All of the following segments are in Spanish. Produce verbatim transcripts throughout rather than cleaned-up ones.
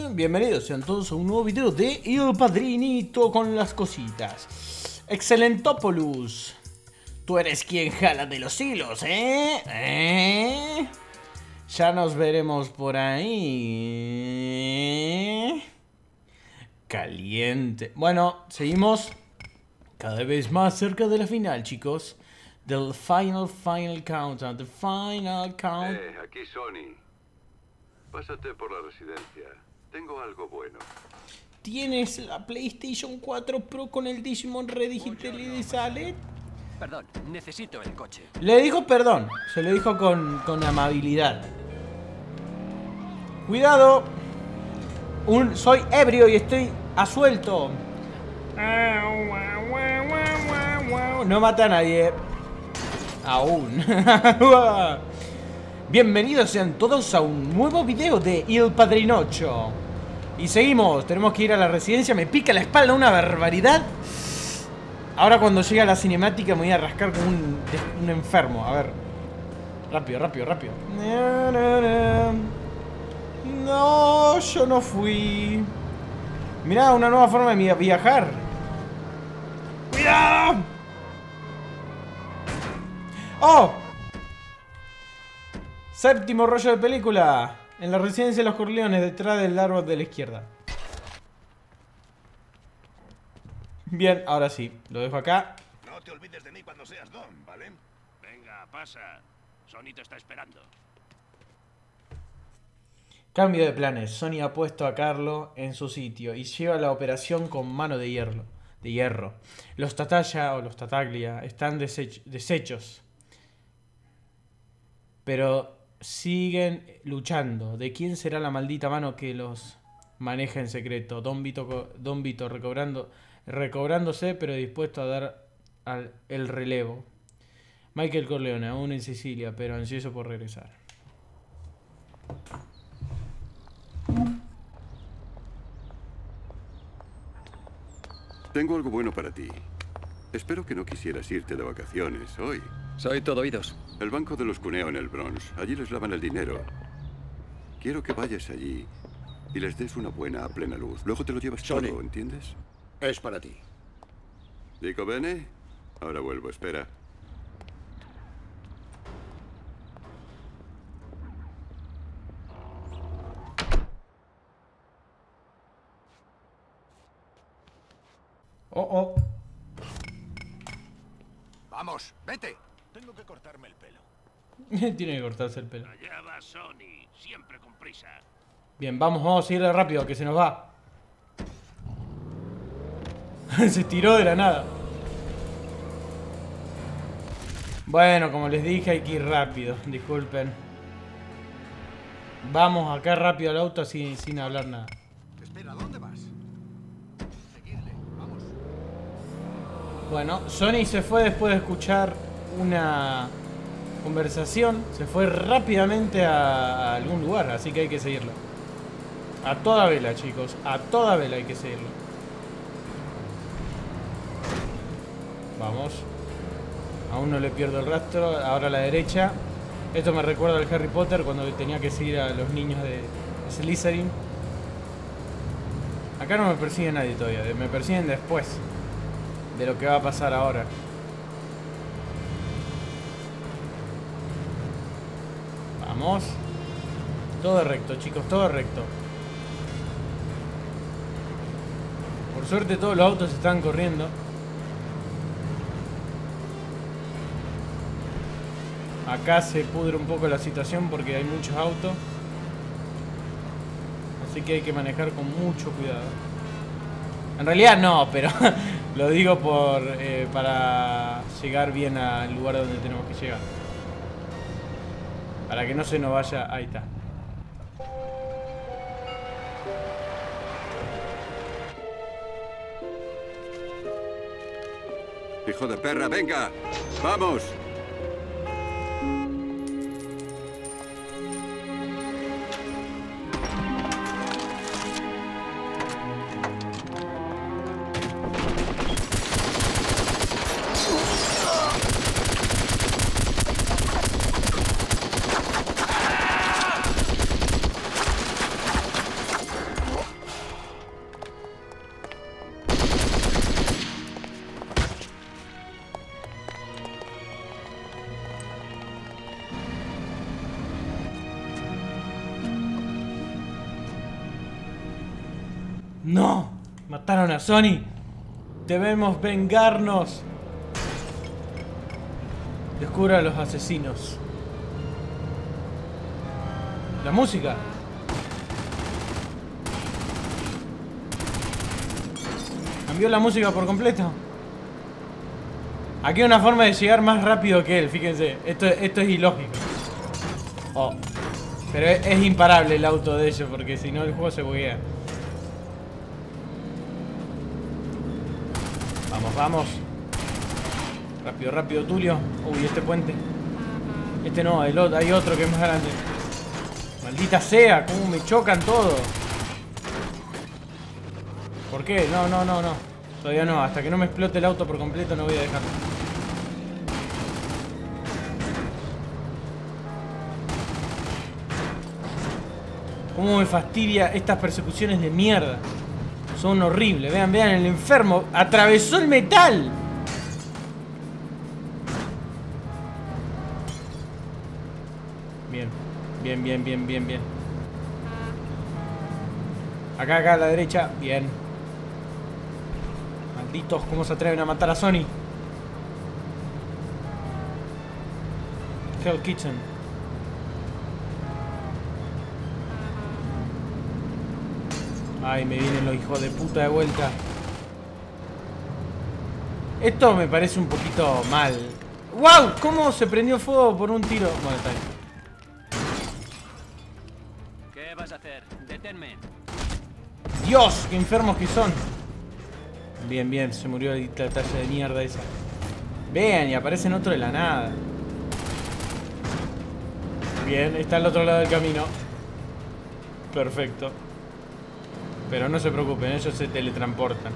Bienvenidos sean todos a un nuevo video de El Padrinito con las cositas. Excelentopoulos, tú eres quien jala de los hilos, ¿eh? ¿Eh? Ya nos veremos por ahí. Caliente. Bueno, seguimos cada vez más cerca de la final, chicos. Del final, final countdown. The final count. Eh, aquí Sony. Pásate por la residencia. Tengo algo bueno. ¿Tienes la PlayStation cuatro Pro con el Digimon Redigitalized? Perdón, necesito el coche. Le dijo perdón. Se lo dijo con, con amabilidad. Cuidado. Un, soy ebrio y estoy a suelto. No mata a nadie. Aún. Bienvenidos sean todos a un nuevo video de El Padrinocho. Y seguimos, tenemos que ir a la residencia. Me pica la espalda una barbaridad. Ahora cuando llegue a la cinemática me voy a rascar como un, un enfermo. A ver. Rápido, rápido, rápido. No, yo no fui. Mirá, una nueva forma de viajar. ¡Cuidado! ¡Oh! Séptimo rollo de película. En la residencia de los Corleones, detrás del árbol de la izquierda. Bien, ahora sí. Lo dejo acá. No te olvides de mí cuando seas Don, ¿vale? Venga, pasa. Sony te está esperando. Cambio de planes. Sony ha puesto a Carlo en su sitio y lleva la operación con mano de hierro. De hierro. Los Tatalla o los Tataglia están desech deshechos. Pero siguen luchando. ¿De quién será la maldita mano que los maneja en secreto? Don Vito, Don Vito recobrando, recobrándose, pero dispuesto a dar al, el relevo. Michael Corleone, aún en Sicilia, pero ansioso por regresar. Tengo algo bueno para ti. Espero que no quisieras irte de vacaciones hoy. Soy todo oídos. El banco de los Cuneo en el Bronx. Allí les lavan el dinero. Quiero que vayas allí y les des una buena a plena luz. Luego te lo llevas Sony. todo, ¿entiendes? Es para ti. Dico bene. Ahora vuelvo, espera. Oh, oh. Vamos, vete. Tengo que cortarme el pelo. Tiene que cortarse el pelo. Allá va Sony, siempre con prisa. Bien, vamos, vamos a ir rápido, que se nos va. Se tiró de la nada. Bueno, como les dije, hay que ir rápido. Disculpen. Vamos acá rápido al auto sin, sin hablar nada. Espera, ¿dónde vas? Seguidle, vamos. Bueno, Sony se fue después de escuchar una conversación. Se fue rápidamente a, a algún lugar, así que hay que seguirlo. A toda vela, chicos. A toda vela hay que seguirlo. Vamos. Aún no le pierdo el rastro. Ahora a la derecha. Esto me recuerda al Harry Potter cuando tenía que seguir a los niños de Slytherin. Acá no me persigue nadie todavía. Me persiguen después de lo que va a pasar ahora. Vamos. Todo recto, chicos, todo recto. Por suerte todos los autos están corriendo. Acá se pudre un poco la situación porque hay muchos autos. Así que hay que manejar con mucho cuidado. En realidad no, pero lo digo por eh, para llegar bien al lugar donde tenemos que llegar. Para que no se nos vaya... Ahí está. Hijo de perra, venga. ¡Vamos! ¡No! ¡Mataron a Sonny! ¡Debemos vengarnos! Descubra a los asesinos. La música. Cambió la música por completo. Aquí hay una forma de llegar más rápido que él, fíjense. Esto, esto es ilógico. Oh. Pero es, es imparable el auto de ellos, porque si no el juego se buguea. Vamos, vamos. Rápido, rápido, Tulio. Uy, este puente. Este no, el otro, hay otro que es más grande. Maldita sea, cómo me chocan todos. ¿Por qué? No, no, no, no. Todavía no, hasta que no me explote el auto por completo no voy a dejarlo. Cómo me fastidia estas persecuciones de mierda. Son horribles. Vean, vean, el enfermo atravesó el metal. Bien, bien, bien, bien, bien, bien. Acá, acá a la derecha. Bien. Malditos, ¿cómo se atreven a matar a Sonny? Hell Kitchen. Ay, me vienen los hijos de puta de vuelta. Esto me parece un poquito mal. ¡Wow! ¿Cómo se prendió fuego por un tiro? Bueno, está bien. ¿Qué vas a hacer? Deténme. ¡Dios! ¡Qué enfermos que son! Bien, bien, se murió la talla de mierda esa. Vean, y aparecen otro de la nada. Bien, está al otro lado del camino. Perfecto. Pero no se preocupen, ellos se teletransportan.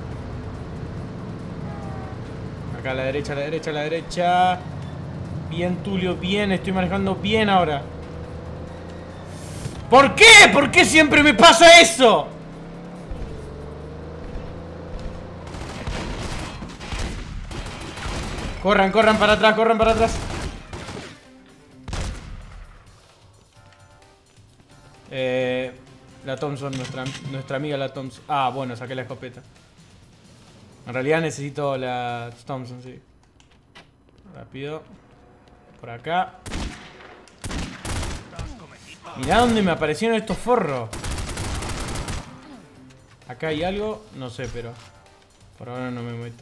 Acá a la derecha, a la derecha, a la derecha. Bien, Tulio, bien, estoy manejando bien ahora. ¿Por qué? ¿Por qué siempre me pasa eso? Corran, corran para atrás, corran para atrás. Eh... La Thompson, nuestra, nuestra amiga la Thompson. Ah, bueno, saqué la escopeta. En realidad necesito la Thompson, sí. Rápido. Por acá. Mirá dónde me aparecieron estos forros. Acá hay algo, no sé, pero por ahora no me meto.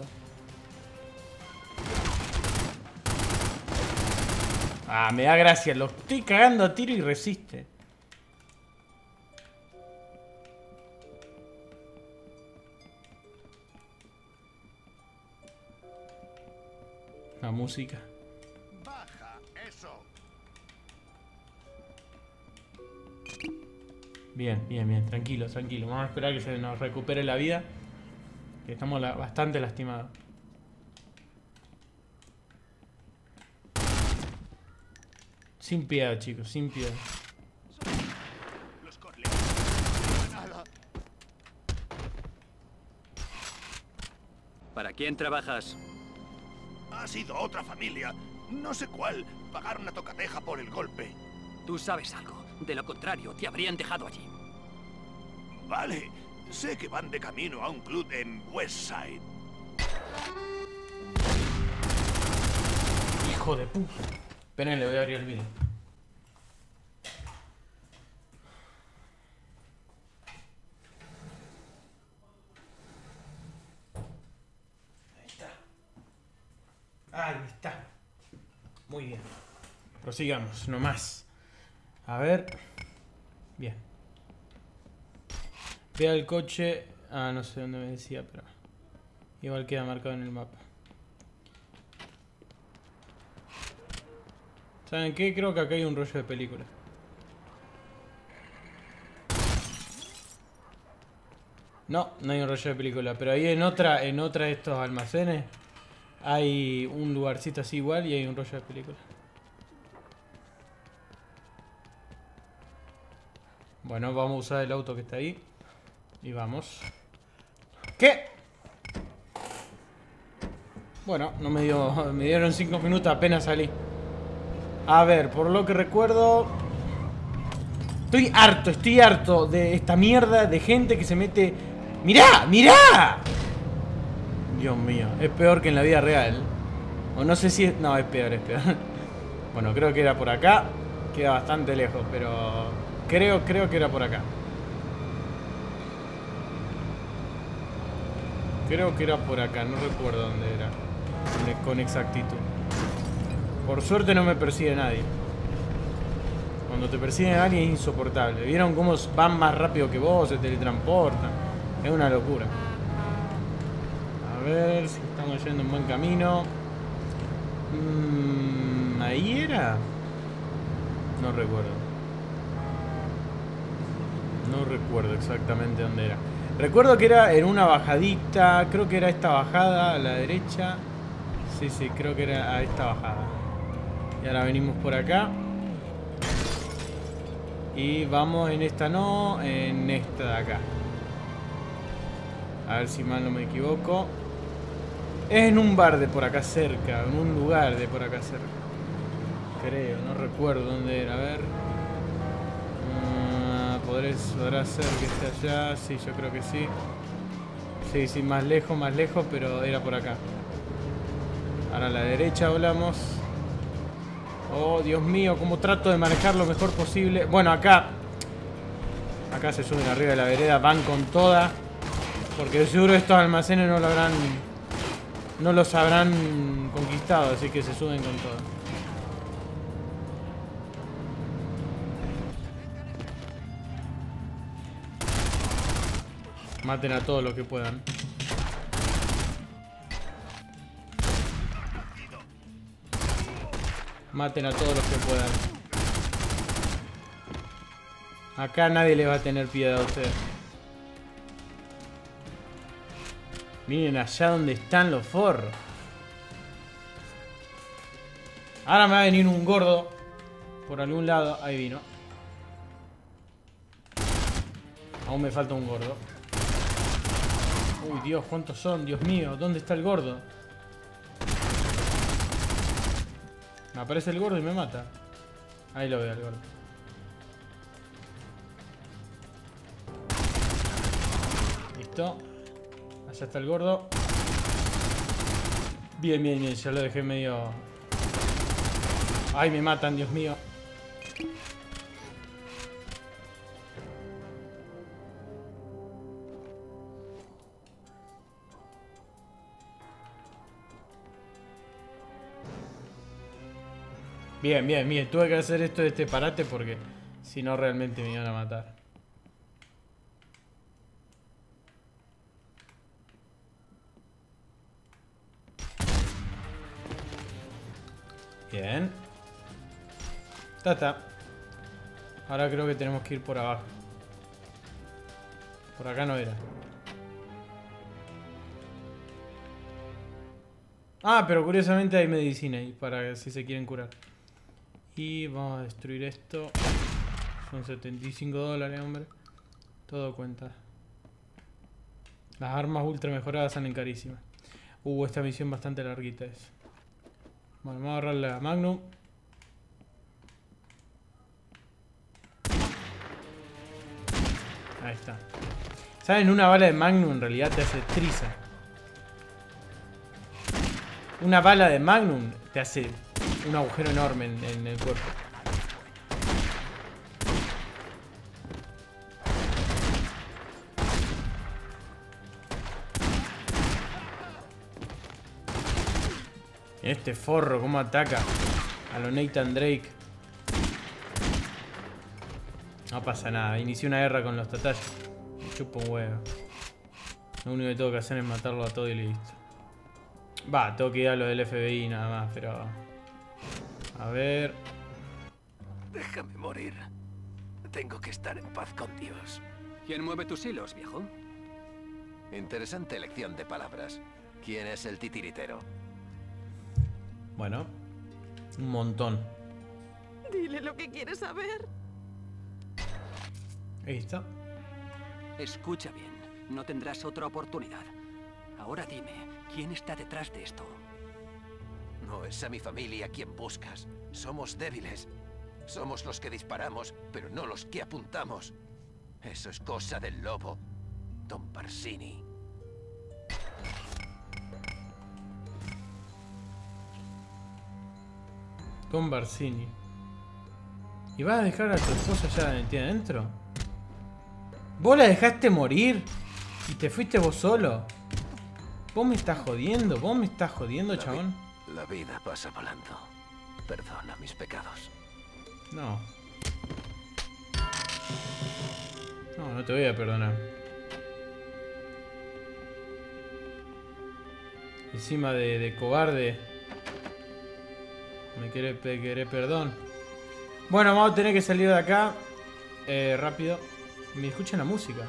Ah, me da gracia. Lo estoy cagando a tiro y resiste. La música. Baja, eso. Bien, bien, bien. Tranquilo, tranquilo. Vamos a esperar que se nos recupere la vida. Que estamos la bastante lastimados. Sin piedad, chicos, sin piedad. Los Corleone. Nada. ¿Para quién trabajas? Ha sido otra familia. No sé cuál. Pagaron a tocateja por el golpe. Tú sabes algo. De lo contrario, te habrían dejado allí. Vale. Sé que van de camino a un club en Westside. Hijo de puta. Esperen, le voy a abrir el vídeo. Ahí está. Ahí está. Muy bien. Prosigamos, no más. A ver. Bien. Vea el coche. Ah, no sé dónde me decía, pero igual queda marcado en el mapa. ¿Saben qué? Creo que acá hay un rollo de película. No, no hay un rollo de película. Pero ahí en otra, en otra de estos almacenes hay un lugarcito así igual y hay un rollo de película. Bueno, vamos a usar el auto que está ahí. Y vamos. ¿Qué? Bueno, no me dio. Me dieron cinco minutos, apenas salí. A ver, por lo que recuerdo, Estoy harto, estoy harto de esta mierda de gente que se mete... ¡Mirá! ¡Mirá! Dios mío, es peor que en la vida real. O no sé si es... No, es peor, es peor. Bueno, creo que era por acá. Queda bastante lejos, pero... Creo, creo que era por acá. Creo que era por acá, no recuerdo dónde era con exactitud. Por suerte no me persigue nadie. Cuando te persigue alguien es insoportable. ¿Vieron cómo van más rápido que vos? Se teletransportan. Es una locura. A ver si estamos yendo en buen camino. Mm, ¿Ahí era? No recuerdo. No recuerdo exactamente dónde era. Recuerdo que era en una bajadita. Creo que era esta bajada a la derecha. Sí, sí, creo que era a esta bajada. Y ahora venimos por acá. Y vamos en esta no, en esta de acá. A ver si mal no me equivoco. Es en un bar de por acá cerca. En un lugar de por acá cerca. Creo, no recuerdo dónde era. A ver. Uh, ¿podré, ¿Podrá ser que esté allá? Sí, yo creo que sí. Sí, sí, más lejos, más lejos, pero era por acá. Ahora a la derecha hablamos. Oh, Dios mío, cómo trato de manejar lo mejor posible. Bueno, acá. Acá se suben arriba de la vereda, van con toda. Porque de seguro estos almacenes no lo habrán... No los habrán conquistado, así que se suben con todo. Maten a todos los que puedan. Maten a todos los que puedan. Acá nadie le va a tener piedad a ustedes. Miren allá donde están los forros. Ahora me va a venir un gordo por algún lado. Ahí vino. Aún me falta un gordo. Uy, Dios, ¿cuántos son? Dios mío, ¿dónde está el gordo? Me aparece el gordo y me mata. Ahí lo veo el gordo. Listo. Allá está el gordo. Bien, bien, bien. Ya lo dejé medio... Ay, me matan, Dios mío. Bien, bien, bien. Tuve que hacer esto de este parate porque si no realmente me iban a matar. Bien. Tata. Ahora creo que tenemos que ir por abajo. Por acá no era. Ah, pero curiosamente hay medicina ahí para si se quieren curar. Y vamos a destruir esto. Son setenta y cinco dólares, hombre. Todo cuenta. Las armas ultra mejoradas salen carísimas. Uh, esta misión bastante larguita es. Bueno, vamos a agarrar la Magnum. Ahí está. ¿Saben? Una bala de Magnum en realidad te hace triza. Una bala de Magnum te hace un agujero enorme en, en el cuerpo. Este forro, cómo ataca a lo Nathan Drake. No pasa nada, inicié una guerra con los Tatayas. Me chupo un huevo. Lo único que tengo que hacer es matarlo a todo y listo. Va, tengo que ir a lo del F B I nada más, pero... A ver... Déjame morir. Tengo que estar en paz con Dios. ¿Quién mueve tus hilos, viejo? Interesante elección de palabras. ¿Quién es el titiritero? Bueno, un montón. Dile lo que quieres saber. Ahí está. Escucha bien, no tendrás otra oportunidad. Ahora dime, ¿quién está detrás de esto? No es a mi familia quien buscas. Somos débiles. Somos los que disparamos, pero no los que apuntamos. Eso es cosa del lobo, Don Barsini. Don Barsini. ¿Y vas a dejar a tu esposa ya metida adentro? ¿Vos la dejaste morir? ¿Y te fuiste vos solo? ¿Vos me estás jodiendo? ¿Vos me estás jodiendo, La chabón? vi- La vida pasa volando. Perdona mis pecados. No. No, no te voy a perdonar. Encima de, de cobarde. Me querés, pe- querés perdón. Bueno, vamos a tener que salir de acá. Eh, rápido. Me escuchan la música.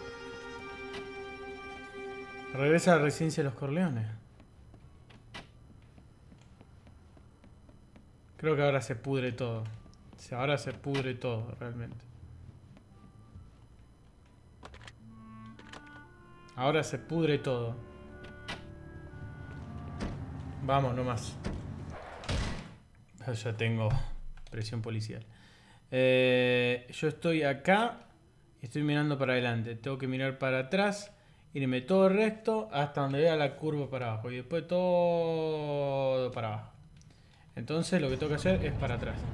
Regresa a la residencia de los Corleones. Creo que ahora se pudre todo. O sea, ahora se pudre todo, realmente. Ahora se pudre todo. Vamos nomás. Ya tengo presión policial. Eh, yo estoy acá. Estoy mirando para adelante. Tengo que mirar para atrás. Irme todo recto hasta donde vea la curva para abajo. Y después todo para abajo. Entonces lo que tengo que hacer es para atrás.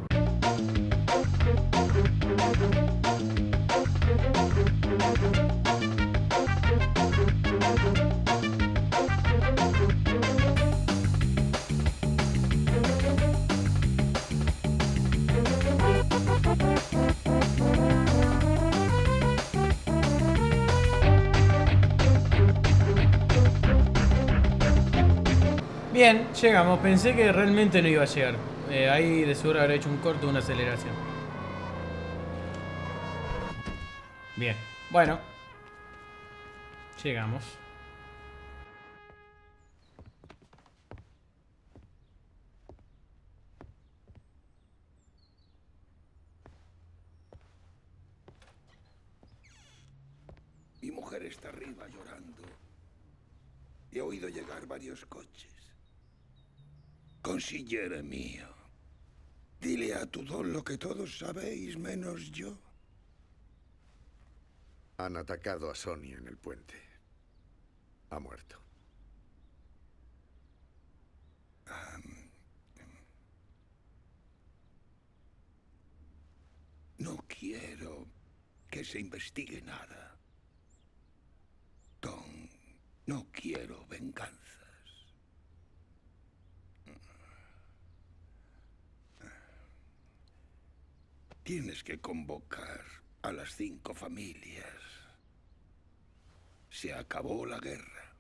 Bien, llegamos. Pensé que realmente no iba a llegar. Eh, ahí de seguro habré hecho un corto, una aceleración. Bien, bueno. Llegamos. Mi mujer está arriba llorando. He oído llegar varios coches. Consigliere mío, dile a tu don lo que todos sabéis menos yo. Han atacado a Sonia en el puente. Ha muerto. No quiero que se investigue nada. Don, no quiero venganzas. Tienes que convocar a las cinco familias. Se acabó la guerra.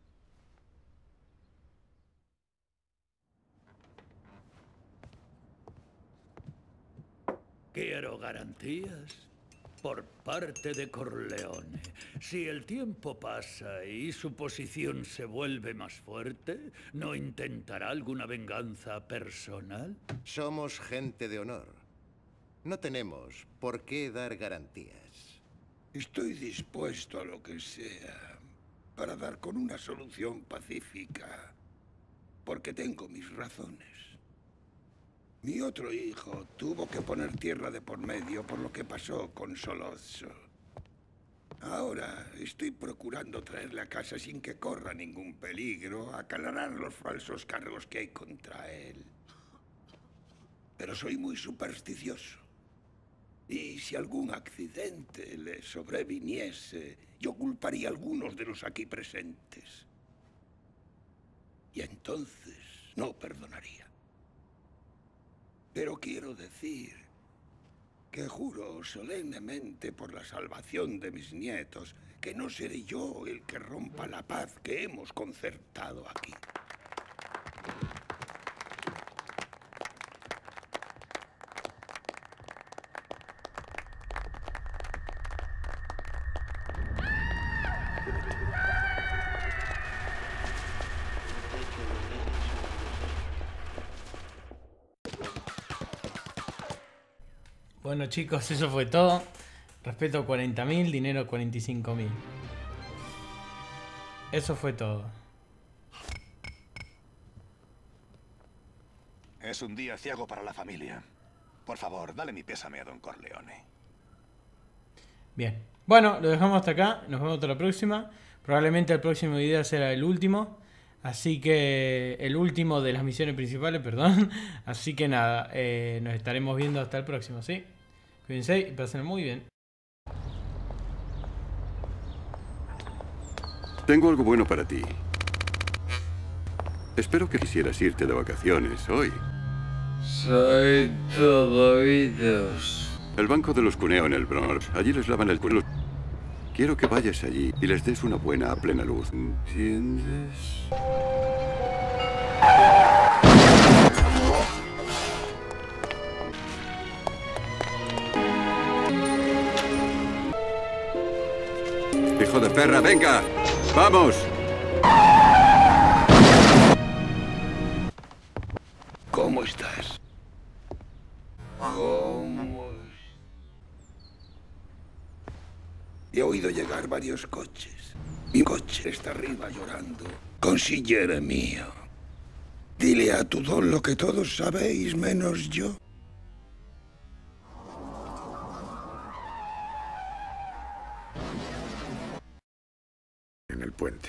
Quiero garantías por parte de Corleone. Si el tiempo pasa y su posición se vuelve más fuerte, ¿no intentará alguna venganza personal? Somos gente de honor. No tenemos por qué dar garantías. Estoy dispuesto a lo que sea para dar con una solución pacífica, porque tengo mis razones. Mi otro hijo tuvo que poner tierra de por medio por lo que pasó con Solozzo. Ahora estoy procurando traerle a casa sin que corra ningún peligro, aclarar los falsos cargos que hay contra él. Pero soy muy supersticioso. Y si algún accidente le sobreviniese, yo culparía a algunos de los aquí presentes. Y entonces no perdonaría. Pero quiero decir que juro solemnemente por la salvación de mis nietos que no seré yo el que rompa la paz que hemos concertado aquí. Bueno chicos, eso fue todo. Respeto cuarenta mil, dinero cuarenta y cinco mil. Eso fue todo. Es un día ciego para la familia. Por favor, dale mi pésame a don Corleone. Bien. Bueno, lo dejamos hasta acá. Nos vemos hasta la próxima. Probablemente el próximo video será el último. Así que... El último de las misiones principales, perdón. Así que nada. Eh, nos estaremos viendo hasta el próximo, ¿sí? Cuídense y pasen muy bien. Tengo algo bueno para ti. Espero que quisieras irte de vacaciones hoy. Soy todo oídos. El banco de los Cuneo en el Bronx. Allí les lavan el culo. Quiero que vayas allí y les des una buena a plena luz. ¿Entiendes? ¡Hijo de perra, venga! ¡Vamos! ¿Cómo estás? ¿Cómo? He oído llegar varios coches. Mi coche está arriba llorando. Consigliere mío. Dile a tu don lo que todos sabéis menos yo. En el puente.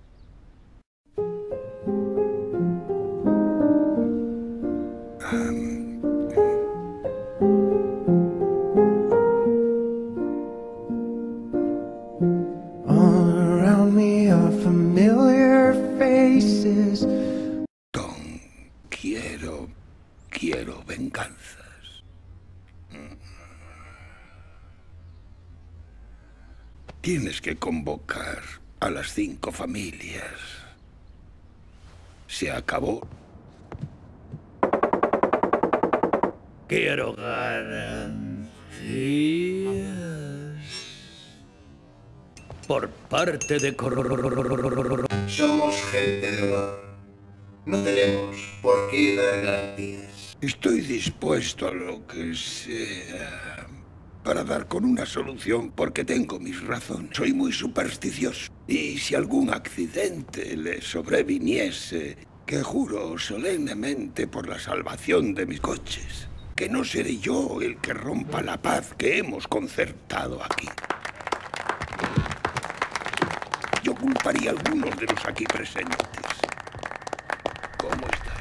Don, quiero, quiero venganzas. Tienes que convocar a las cinco familias. Se acabó. Quiero garantías por parte de Cor... Somos gente de honor. No tenemos por qué dar garantías. Estoy dispuesto a lo que sea para dar con una solución porque tengo mis razones. Soy muy supersticioso. Y si algún accidente le sobreviniese, que juro solemnemente por la salvación de mis coches, que no seré yo el que rompa la paz que hemos concertado aquí. Yo culparía a algunos de los aquí presentes. ¿Cómo estás?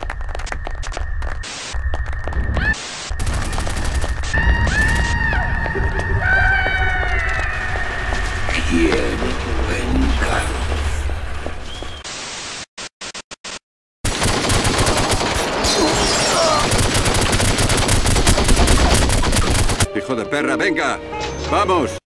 Quiero venganza. ¡Hijo de perra, venga! ¡Vamos!